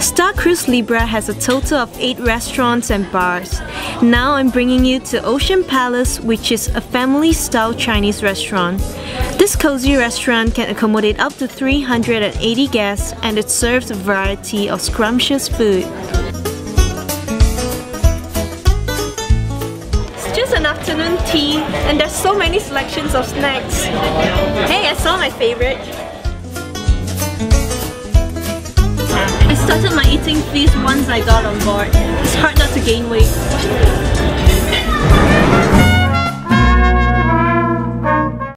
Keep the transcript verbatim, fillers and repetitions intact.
SuperStar Libra has a total of eight restaurants and bars. Now I'm bringing you to Ocean Palace, which is a family-style Chinese restaurant. This cozy restaurant can accommodate up to three hundred eighty guests, and it serves a variety of scrumptious food. It's just an afternoon tea, and there's so many selections of snacks. Hey, I saw my favorite. I started my eating feast once I got on board. It's hard not to gain weight.